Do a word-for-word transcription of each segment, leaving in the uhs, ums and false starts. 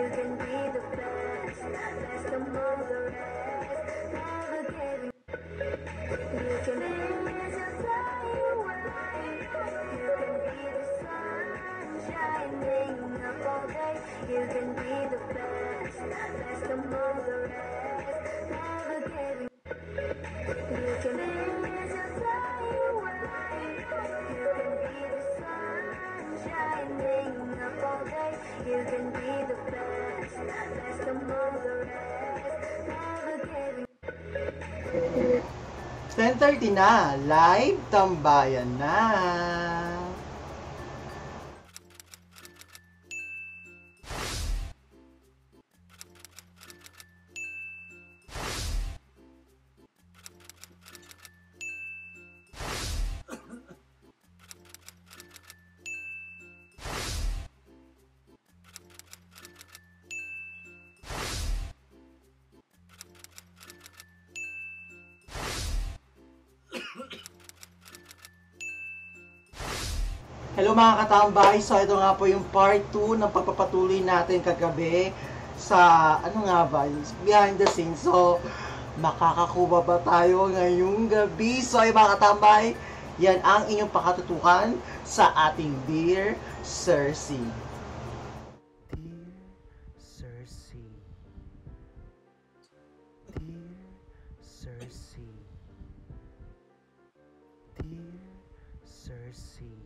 can be the best, best among the rest. Never giving. You can be your flying away. You can be the sun shining up all day. You can be the best, best among the rest. Never giving. You can be your flying away. You can be the sun shining up all day. You can be the best, best among the rest. Never giving. ten thirty na, live tambayan na. Hello mga katambay, so ito nga po yung part two ng pagpapatuloy natin kagabi sa, ano nga ba, behind the scenes. So, makakakuha ba tayo ngayong gabi? So ay mga katambay, yan ang inyong pakatutukan sa ating Dear Cersei. Dear Cersei, Dear Cersei, Dear Cersei,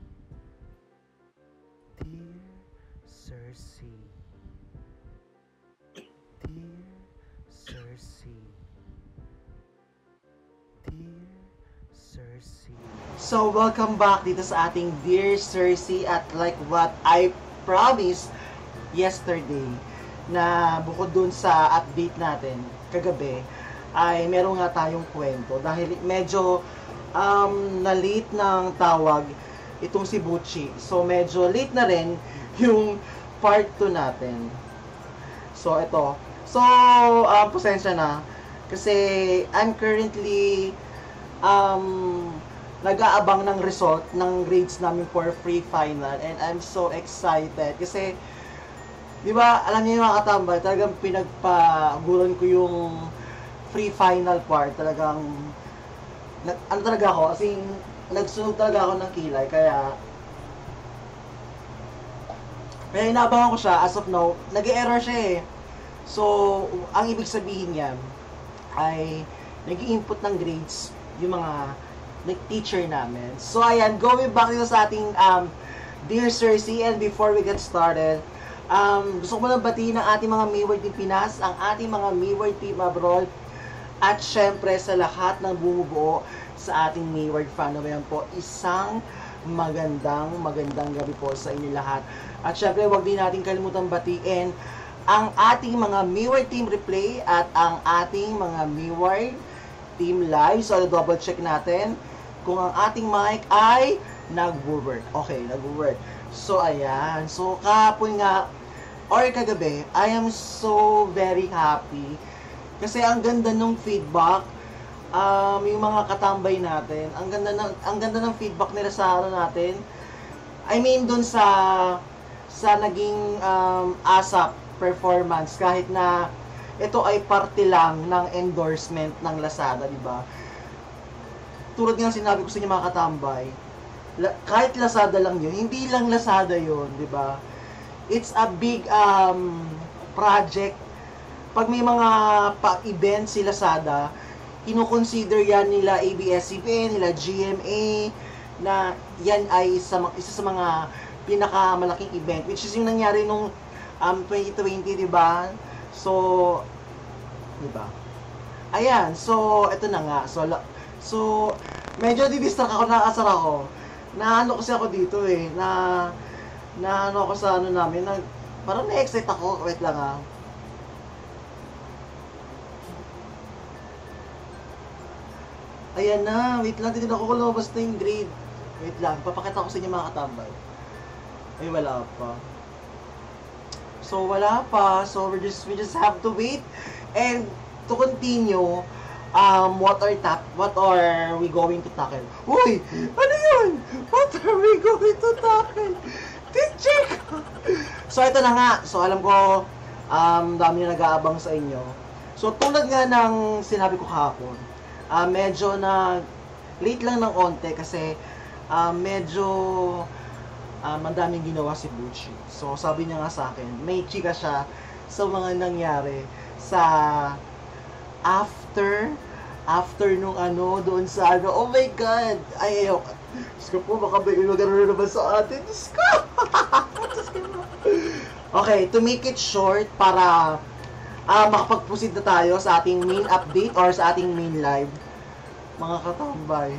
Dear Cersei, Dear Cersei, Dear Cersei. So, welcome back dito sa ating Dear Cersei, at like what I promised yesterday, na bukod dun sa update natin kagabi, ay meron nga tayong kwento dahil medyo um, na-late ng tawag itong si Butchie. So, medyo late na rin yung part two natin. So, ito. So, um, pasensya na. Kasi, I'm currently um, nag-aabang ng result ng grades namin for free final. And I'm so excited. Kasi, di ba, alam niyo yung mga katambal, talagang pinagpagulan ko yung free final part. Talagang, na, ano talaga ako, as in, nagsunog talaga ako ng kilay, kaya kaya inaabangan ko siya. As of now, nag-error siya eh. So, ang ibig sabihin niya ay nag-i-input ng grades yung mga teacher namin. So, ayan, going back dito sa ating um, Dear Cersei, and before we get started, um, gusto ko muna batiin ang ating mga Mayward Team Pinas, ang ating mga Mayward Team Abroad, at syempre sa lahat ng bumubuo sa ating Mayward fan. Naman po, isang magandang, magandang gabi po sa inyo lahat. At syempre, huwag din natin kalimutan batiin ang ating mga Mayward Team Replay at ang ating mga Mayward Team Live. So, double check natin kung ang ating mic ay nag-work. Okay, nag-work. So, ayan. So, kahapon nga, or kagabi, I am so very happy kasi ang ganda nung feedback. Um, yung mga katambay natin, ang ganda ng ang ganda ng feedback nila sa ano natin. I mean dun sa sa naging um, ASAP performance, kahit na ito ay parte lang ng endorsement ng Lazada, di ba? Tulad ng sinabi ko sa inyo mga katambay, la, kahit Lazada lang yun, hindi lang Lazada yun, di ba? It's a big um, project. Pag may mga pa-event si Lazada, kino-consider yan nila A B S C B N, nila G M A, na yan ay isa, isa sa mga pinakamalaking event, which is yung nangyari nung um, twenty twenty, di ba? So, di ba? Ayan, so, ito na nga. So, so medyo didistract ako, nakasar ako. Naano kasi ako dito eh, na, na ano ako sa ano namin, na, parang na-excite ako, wait lang ah. Ayan na, wait lang, hindi na ako lumabas na yung grade. Wait lang, papakita ko sa inyo mga katambay. Ay, wala pa. So, wala pa. So, we just, we just have to wait. And, to continue, um, what are tap, what are we going to tackle? Uy! Ano yun? What are we going to tackle? Check! So, ito na nga. So, alam ko, Um, dami na nag-aabang sa inyo. So, tulad nga ng sinabi ko kahapon, uh, medyo na late lang ng onte kasi uh, medyo uh, mandaming ginawa si Butchie. So, sabi niya nga sa akin, may chika siya sa mga nangyari sa after after nung ano, doon sa ano, oh my God! Ay, ayaw. Diyos ko po, baka may magkaroon naman sa atin. Diyos ko! Diyos ko po. Okay, to make it short, para uh, makapag-proceed na tayo sa ating main update or sa ating main live. Mga katambay,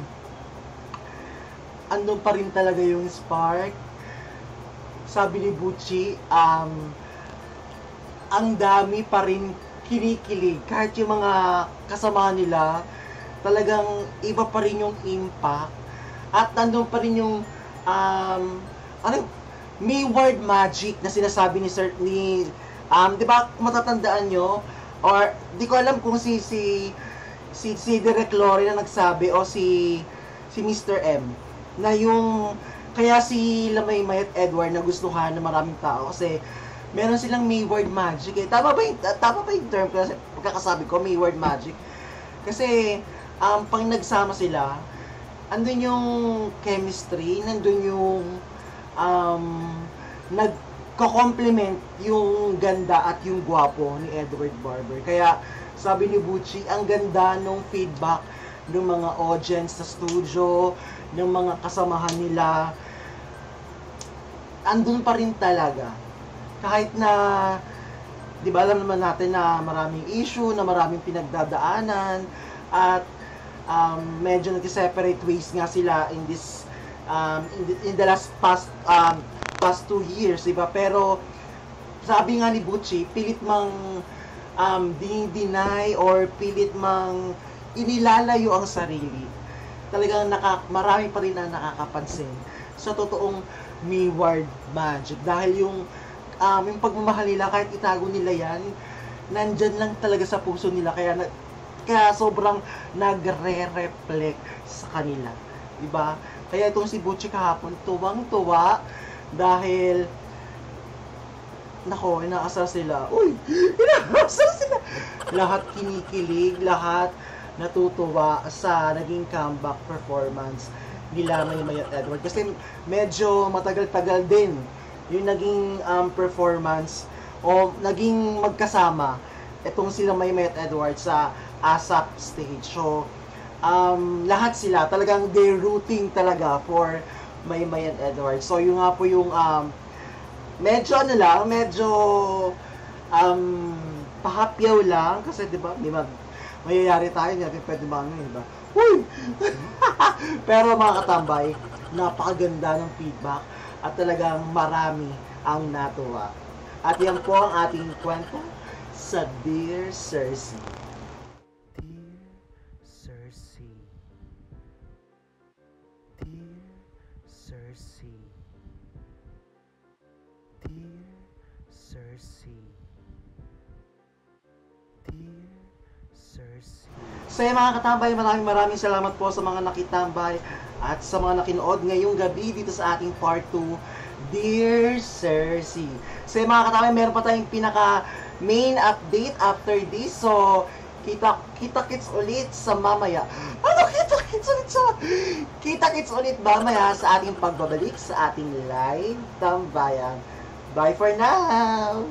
andun pa rin talaga yung spark. Sabi ni Butchie, um, ang dami pa rin kinikilig. Kahit yung mga kasama nila, talagang iba pa rin yung impact. At nandun pa rin yung, um, ano, may word magic na sinasabi ni Sir, ni, um, di ba, matatandaan nyo, or, di ko alam kung si, si, si, si Derek Lori na nagsabi, o si, si Mister M, na yung, kaya si Lamay May at Edward na gustuhan ng maraming tao, kasi, meron silang may word magic eh. Tama ba yung, tama ba yung term kasi pagkakasabi ko, may word magic? Kasi, um, pag nagsama sila, andun yung chemistry, nandun yung, um, nagko-complement yung ganda at yung gwapo ni Edward Barber. Kaya, sabi ni Butchie, ang ganda ng feedback ng mga audience sa studio, ng mga kasamahan nila, andun pa rin talaga. Kahit na, di ba, alam naman natin na maraming issue, na maraming pinagdadaanan, at um, medyo nag-separate ways nga sila in this, um, in, the, in the last past, um, past two years, di ba? Pero, sabi nga ni Butchie, pilit mang um, dinideny or pilit mang inilalayo ang sarili. Talagang naka, marami pa rin na nakakapansin sa totoong may word magic. Dahil yung Um, yung pagmamahal nila, kahit itago nila yan, nandyan lang talaga sa puso nila. Kaya, na, kaya sobrang nagre-reflect sa kanila. Diba? Kaya itong si Butchie kahapon, tuwang-tuwa dahil nako, inaasar sila. Uy! Inaasar sila! Lahat kinikilig, lahat natutuwa sa naging comeback performance nila May May at Edward. Kasi medyo matagal-tagal din yung naging um, performance o naging magkasama itong sila May May at Edward sa ASAP stage. So, um, lahat sila talagang they're rooting talaga for May May and Edward. So, yung nga po yung um, medyo ano lang, medyo um, pahapyaw lang kasi di ba, may mag mayayari tayo, hindi natin pwede ba ano, di ba? Uy! Pero mga katambay, napakaganda ng feedback at talagang marami ang natuwa. At yan po ang ating kwento sa Dear Cersei. Dear Cersei. Dear Cersei. Dear Cersei. Dear Cersei. So yung mga katambay, maraming maraming salamat po sa mga nakitambay at sa mga nakinood ngayong gabi dito sa ating part two, Dear Cersei. So yung mga katambay, meron pa tayong pinaka main update after this. So, kita kita kits ulit sa mamaya. Ano kita kits ulit sa? Kita kits ulit mamaya sa ating pagbabalik sa ating live tambayan. Bye for now!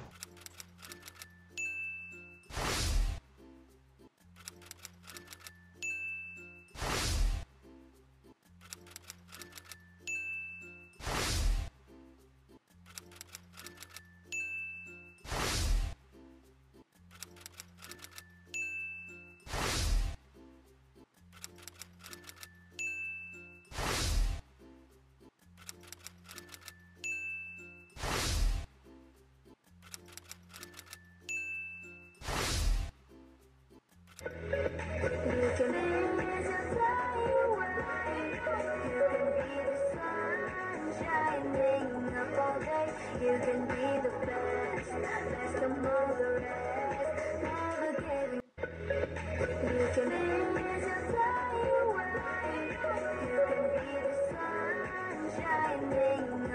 You can be just fly away. You can be the sun shining up all day. You can be the best, best among the rest. Never giving. You can be just fly away. You can be the sun shining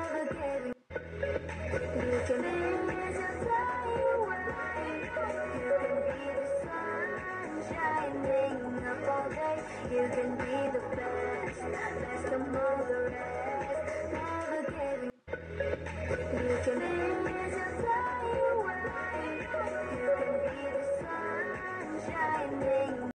navigating. You can be your fly away. You can be the sun shining up all day. You can be the best, best among the rest.